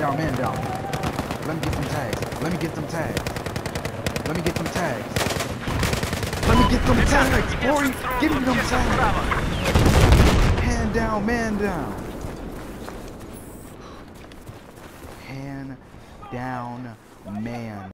down, man down. Let me get them tags. Let me get them tags. Let me get them tags. Let me get them tags, boy. Give me them tags. Hand down, man down. Hand down, man.